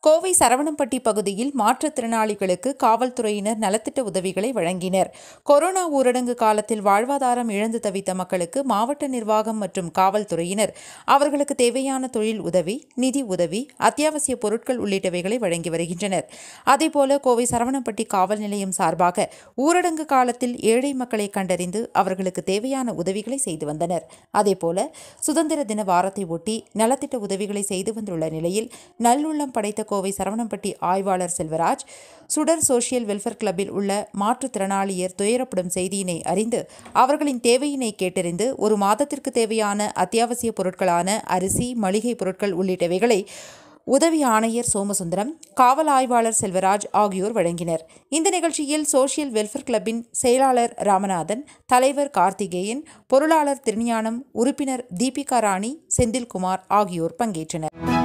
கோவை சரவணம்பட்டி பகுதியில் மாற்றுத்திறனாளிகளுக்கு காவல்துறையினர் நலத்திட்ட உதவிகளை வழங்கினர். கொரோனா ஊரடங்கு காலத்தில் வாழ்வாதாரம் இழந்து தவித்த மக்களுக்கு மாவட்ட நிர்வாகம் மற்றும் காவல்துறையினர் அவர்களுக்கு தேவையான தொழில் உதவி, நிதி உதவி, அத்தியாவசிய பொருட்கள் உள்ளிட்டவைகளை வழங்கி வருகின்றனர். அதேபோல கோவை சரவணம்பட்டி காவல் நிலையம் சார்பாக ஊரடங்கு காலத்தில் ஏழை மக்களை கண்டறிந்து அவர்களுக்கு தேவையான உதவிகளை செய்து வந்தனர். அதேபோல சுதந்திர தின வாரத்தை ஒட்டி நலத்திட்ட உதவிகளை செய்து வந்துள்ள நிலையில் நல்லுள்ளம் படைத்த கோவை சரவணம்பட்டி ஆய்வாளர் செல்வராஜ் சுடர் சோஷியல் வெல்ஃபேர் கிளப்பில் உள்ள மாற்றுத்திறனாளியர் துயரப்படும் செய்தியினை அறிந்து அவர்களின் தேவையினை கேட்டறிந்து ஒரு மாதத்திற்கு தேவையான அத்தியாவசிய பொருட்களான அரிசி, மளிகை பொருட்கள் உள்ளிட்டவைகளை உதவி ஆணையர் சோமசுந்தரம், காவல் ஆய்வாளர் செல்வராஜ் ஆகியோர் வழங்கினர். இந்த நிகழ்ச்சியில் சோஷியல் வெல்ஃபேர் கிளப்பின் செயலாளர் ராமநாதன், தலைவர் கார்த்திகேயன், பொருளாளர் திருஞானம், உறுப்பினர் தீபிகா ராணி, செந்தில்குமார் ஆகியோர் பங்கேற்றனர்.